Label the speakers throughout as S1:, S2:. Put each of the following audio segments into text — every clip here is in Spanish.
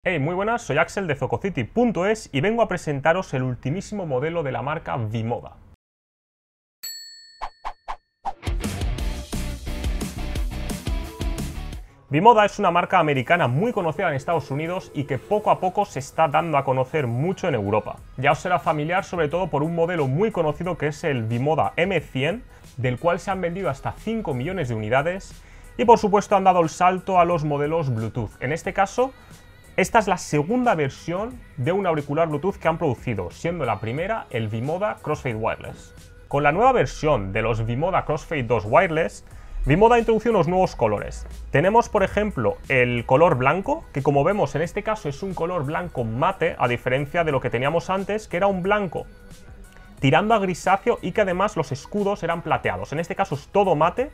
S1: Hey, muy buenas, soy Axel de Zococity.es y vengo a presentaros el ultimísimo modelo de la marca Vimoda. Vimoda es una marca americana muy conocida en Estados Unidos y que poco a poco se está dando a conocer mucho en Europa. Ya os será familiar sobre todo por un modelo muy conocido que es el Vimoda M100, del cual se han vendido hasta 5 millones de unidades y por supuesto han dado el salto a los modelos Bluetooth. En este caso, esta es la segunda versión de un auricular Bluetooth que han producido, siendo la primera el Vimoda Crossfade Wireless. Con la nueva versión de los Vimoda Crossfade 2 Wireless, Vimoda ha introducido unos nuevos colores. Tenemos, por ejemplo, el color blanco, que como vemos en este caso es un color blanco mate, a diferencia de lo que teníamos antes, que era un blanco tirando a grisáceo y que además los escudos eran plateados. En este caso es todo mate,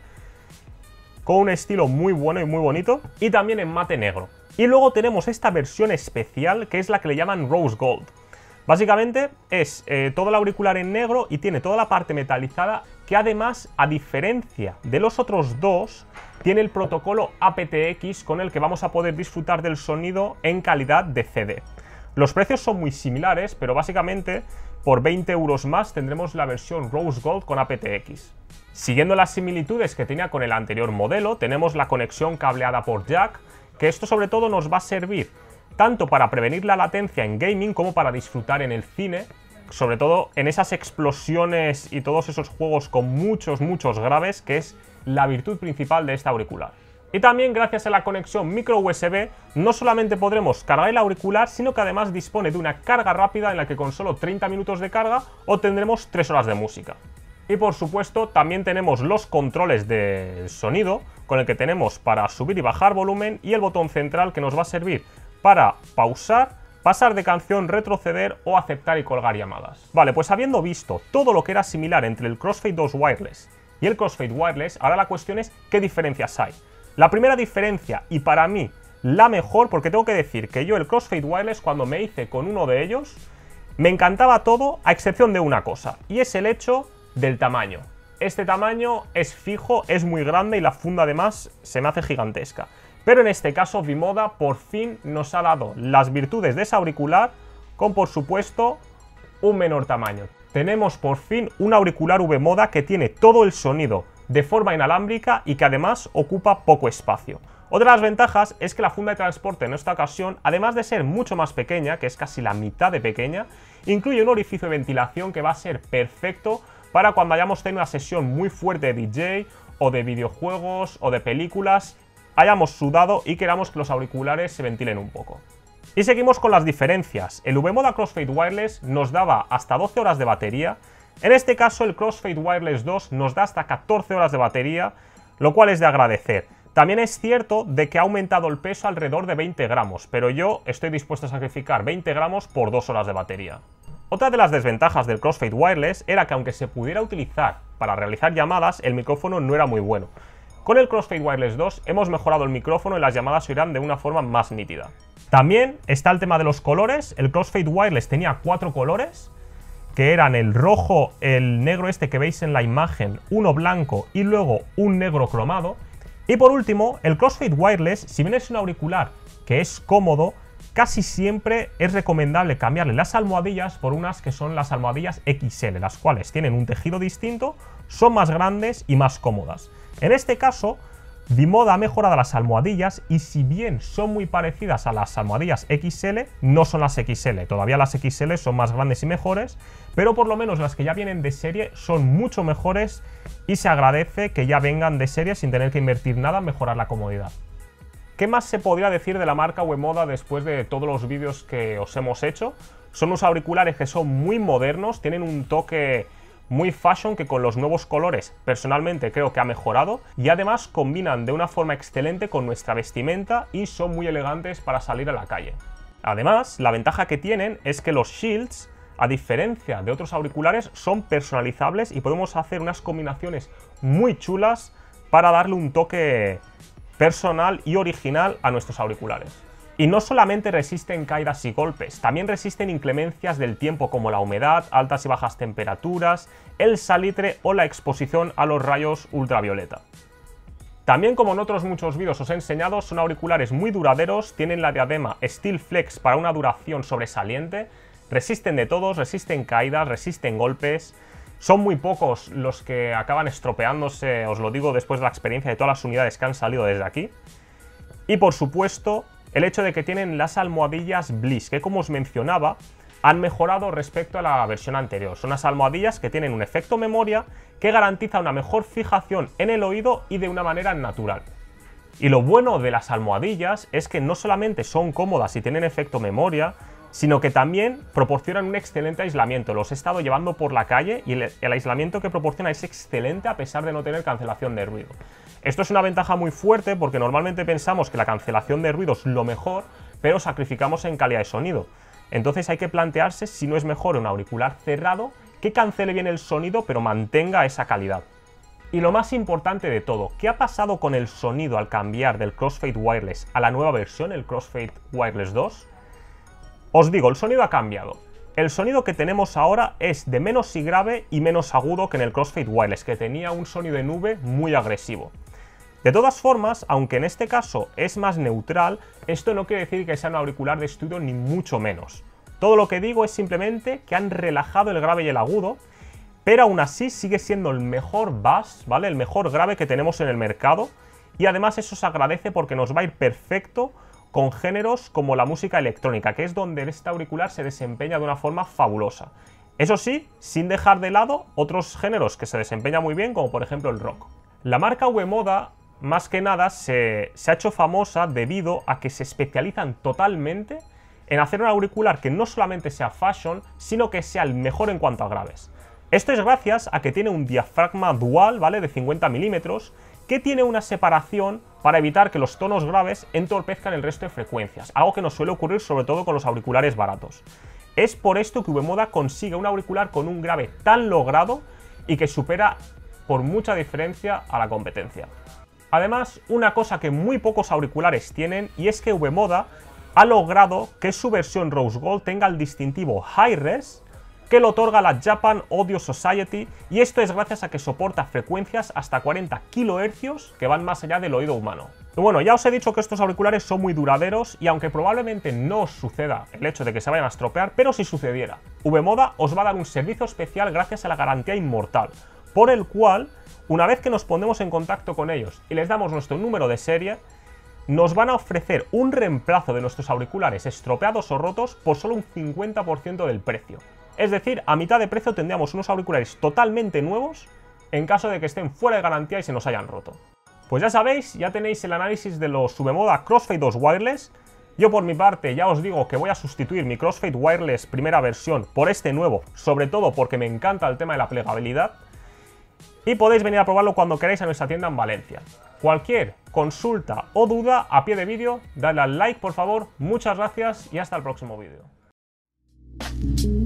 S1: con un estilo muy bueno y muy bonito, y también en mate negro. Y luego tenemos esta versión especial, que es la que le llaman Rose Gold. Básicamente es todo el auricular en negro y tiene toda la parte metalizada, que además, a diferencia de los otros dos, tiene el protocolo aptX con el que vamos a poder disfrutar del sonido en calidad de CD. Los precios son muy similares, pero básicamente por 20 euros más tendremos la versión Rose Gold con aptX. Siguiendo las similitudes que tenía con el anterior modelo, tenemos la conexión cableada por jack, que esto sobre todo nos va a servir tanto para prevenir la latencia en gaming como para disfrutar en el cine, sobre todo en esas explosiones y todos esos juegos con muchos graves, que es la virtud principal de este auricular. Y también gracias a la conexión micro USB no solamente podremos cargar el auricular, sino que además dispone de una carga rápida en la que con solo 30 minutos de carga obtendremos 3 horas de música. Y por supuesto también tenemos los controles de sonido, con el que tenemos para subir y bajar volumen, y el botón central que nos va a servir para pausar, pasar de canción, retroceder o aceptar y colgar llamadas. Vale, pues habiendo visto todo lo que era similar entre el Crossfade 2 Wireless y el Crossfade Wireless, ahora la cuestión es qué diferencias hay. La primera diferencia, y para mí la mejor, porque tengo que decir que yo el Crossfade Wireless, cuando me hice con uno de ellos, me encantaba todo a excepción de una cosa, y es el hecho del tamaño. Este tamaño es fijo, es muy grande y la funda además se me hace gigantesca. Pero en este caso Vimoda por fin nos ha dado las virtudes de ese auricular con, por supuesto, un menor tamaño. Tenemos por fin un auricular V-Moda que tiene todo el sonido de forma inalámbrica y que además ocupa poco espacio. Otra de las ventajas es que la funda de transporte en esta ocasión, además de ser mucho más pequeña, que es casi la mitad de pequeña, incluye un orificio de ventilación que va a ser perfecto para cuando hayamos tenido una sesión muy fuerte de DJ o de videojuegos o de películas, hayamos sudado y queramos que los auriculares se ventilen un poco. Y seguimos con las diferencias. El V-Moda Crossfade Wireless nos daba hasta 12 horas de batería. En este caso el Crossfade Wireless 2 nos da hasta 14 horas de batería, lo cual es de agradecer. También es cierto de que ha aumentado el peso alrededor de 20 gramos, pero yo estoy dispuesto a sacrificar 20 gramos por 2 horas de batería. Otra de las desventajas del Crossfade Wireless era que aunque se pudiera utilizar para realizar llamadas, el micrófono no era muy bueno. Con el Crossfade Wireless 2 hemos mejorado el micrófono y las llamadas se oirán de una forma más nítida. También está el tema de los colores. El Crossfade Wireless tenía 4 colores, que eran el rojo, el negro este que veis en la imagen, uno blanco y luego un negro cromado. Y por último, el Crossfade Wireless, si bien es un auricular que es cómodo, casi siempre es recomendable cambiarle las almohadillas por unas que son las almohadillas XL, las cuales tienen un tejido distinto, son más grandes y más cómodas. En este caso, Vimoda ha mejorado las almohadillas y si bien son muy parecidas a las almohadillas XL, no son las XL. Todavía las XL son más grandes y mejores, pero por lo menos las que ya vienen de serie son mucho mejores y se agradece que ya vengan de serie sin tener que invertir nada en mejorar la comodidad. ¿Qué más se podría decir de la marca V-Moda después de todos los vídeos que os hemos hecho? Son unos auriculares que son muy modernos, tienen un toque muy fashion que con los nuevos colores personalmente creo que ha mejorado y además combinan de una forma excelente con nuestra vestimenta y son muy elegantes para salir a la calle. Además, la ventaja que tienen es que los shields, a diferencia de otros auriculares, son personalizables y podemos hacer unas combinaciones muy chulas para darle un toque personal y original a nuestros auriculares. Y no solamente resisten caídas y golpes, también resisten inclemencias del tiempo como la humedad, altas y bajas temperaturas, el salitre o la exposición a los rayos ultravioleta. También, como en otros muchos vídeos os he enseñado, son auriculares muy duraderos, tienen la diadema Steel Flex para una duración sobresaliente, resisten de todos, resisten caídas, resisten golpes. Son muy pocos los que acaban estropeándose, os lo digo después de la experiencia de todas las unidades que han salido desde aquí. Y por supuesto, el hecho de que tienen las almohadillas Bliss, que como os mencionaba, han mejorado respecto a la versión anterior. Son unas almohadillas que tienen un efecto memoria que garantiza una mejor fijación en el oído y de una manera natural. Y lo bueno de las almohadillas es que no solamente son cómodas y tienen efecto memoria, sino que también proporcionan un excelente aislamiento. Los he estado llevando por la calle y el aislamiento que proporciona es excelente a pesar de no tener cancelación de ruido. Esto es una ventaja muy fuerte porque normalmente pensamos que la cancelación de ruido es lo mejor, pero sacrificamos en calidad de sonido. Entonces hay que plantearse si no es mejor un auricular cerrado que cancele bien el sonido pero mantenga esa calidad. Y lo más importante de todo, ¿qué ha pasado con el sonido al cambiar del Crossfade Wireless a la nueva versión, el Crossfade Wireless 2? Os digo, el sonido ha cambiado. El sonido que tenemos ahora es de menos y grave y menos agudo que en el Crossfade Wireless, que tenía un sonido de nube muy agresivo. De todas formas, aunque en este caso es más neutral, esto no quiere decir que sea un auricular de estudio ni mucho menos. Todo lo que digo es simplemente que han relajado el grave y el agudo, pero aún así sigue siendo el mejor bass, ¿vale? El mejor grave que tenemos en el mercado, y además eso se agradece porque nos va a ir perfecto con géneros como la música electrónica, que es donde este auricular se desempeña de una forma fabulosa. Eso sí, sin dejar de lado otros géneros que se desempeñan muy bien, como por ejemplo el rock. La marca Uemoda más que nada se ha hecho famosa debido a que se especializan totalmente en hacer un auricular que no solamente sea fashion, sino que sea el mejor en cuanto a graves. Esto es gracias a que tiene un diafragma dual, ¿vale? De 50 milímetros, que tiene una separación para evitar que los tonos graves entorpezcan el resto de frecuencias, algo que nos suele ocurrir sobre todo con los auriculares baratos. Es por esto que Uemoda consigue un auricular con un grave tan logrado y que supera por mucha diferencia a la competencia. Además, una cosa que muy pocos auriculares tienen, y es que Uemoda ha logrado que su versión Rose Gold tenga el distintivo High Res que lo otorga la Japan Audio Society, y esto es gracias a que soporta frecuencias hasta 40 kHz que van más allá del oído humano. Y bueno, ya os he dicho que estos auriculares son muy duraderos y aunque probablemente no os suceda el hecho de que se vayan a estropear, pero si sucediera, Uemoda os va a dar un servicio especial gracias a la garantía inmortal, por el cual, una vez que nos ponemos en contacto con ellos y les damos nuestro número de serie, nos van a ofrecer un reemplazo de nuestros auriculares estropeados o rotos por solo un 50% del precio. Es decir, a mitad de precio tendríamos unos auriculares totalmente nuevos en caso de que estén fuera de garantía y se nos hayan roto. Pues ya sabéis, ya tenéis el análisis de los Uemoda Crossfade 2 Wireless. Yo por mi parte ya os digo que voy a sustituir mi Crossfade Wireless primera versión por este nuevo, sobre todo porque me encanta el tema de la plegabilidad. Y podéis venir a probarlo cuando queráis a nuestra tienda en Valencia. Cualquier consulta o duda a pie de vídeo, dadle al like por favor, muchas gracias y hasta el próximo vídeo.